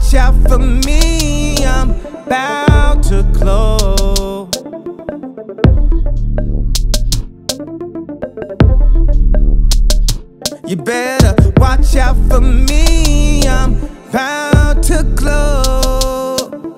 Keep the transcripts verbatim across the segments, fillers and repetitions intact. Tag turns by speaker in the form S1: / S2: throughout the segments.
S1: watch out for me, I'm about to glow. You better watch out for me, I'm about to glow.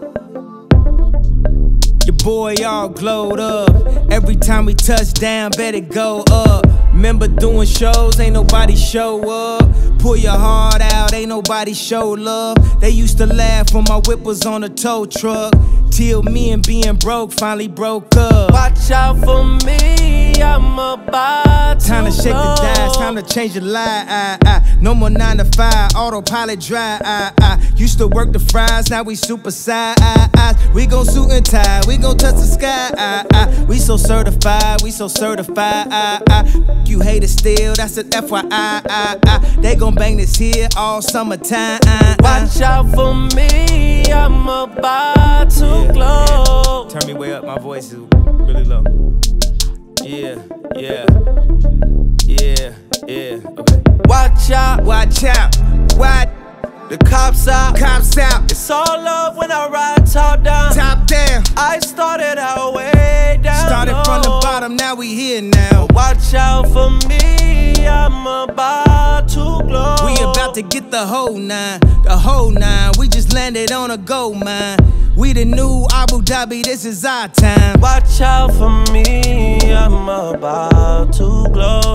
S1: Your boy all glowed up. Every time we touch down, better go up. Remember doing shows, ain't nobody show up. Pull your heart out, ain't nobody show love. They used to laugh when my whip was on a tow truck, till me and being broke finally broke up.
S2: Watch out for me, I'm about to
S1: Time to shake the dice, time to change your life. I, I. No more nine to five, autopilot drive. I, I. Used to work the fries, now we super size. I, I. We gon' suit and tie, we gon' touch the sky. I, I. We so certified, we so certified. I, I. You hate it still, that's an F Y I. I, I. They gon' bang this here all summertime. I, I.
S2: Watch out for me, I'm about to
S1: yeah,
S2: glow.
S1: Yeah. Turn me way up, my voice is really low. Yeah, yeah, yeah, yeah, okay.
S2: Watch out,
S1: watch out, watch.
S2: The cops out,
S1: cops out.
S2: It's all love when I ride top down.
S1: Top down.
S2: I started out way down.
S1: Started
S2: low.
S1: From the bottom, now we here now.
S2: Watch out for me, I'm about to glow.
S1: We about to get the whole nine, the whole nine. We just landed on a gold mine. We the new Abu Dhabi, this is our time.
S2: Watch out for me, I'm about to glow.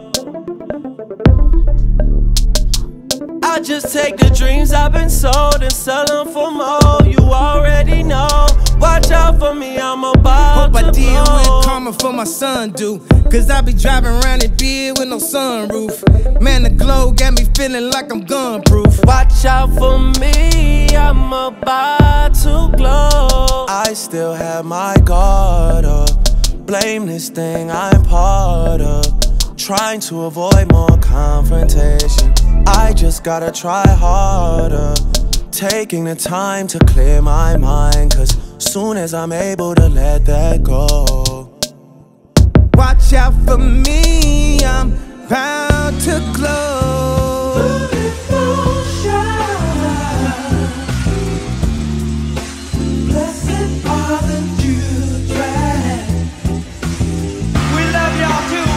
S2: I just take the dreams I've been sold and sell them for more. You already know. Watch out for me, I'm about
S1: Hope
S2: to
S1: I deal
S2: glow.
S1: with karma for my son, do. Cause I be driving around in beer with no sunroof. Man, the glow got me feeling like I'm gun proof.
S2: Watch out for me, I'm about to glow. I still have my guard up. Blame this thing I'm part of. Trying to avoid more confrontation. I just gotta try harder. Taking the time to clear my mind, cause soon as I'm able to let that go.
S1: Watch out for me, I'm about to glow.
S3: Beautiful shine. Blessed are the children.
S4: We love y'all too.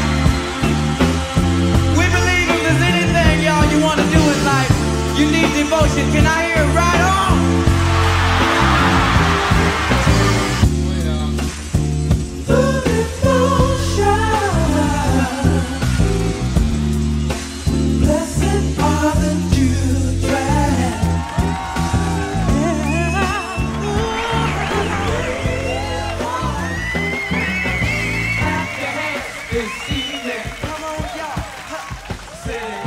S4: We believe if there's anything, y'all, you want to do in life, you need devotion. Can I hear it right on?
S3: Beautiful shine. Blessed are the children.
S4: Clap your hands this evening. Come on, y'all. Say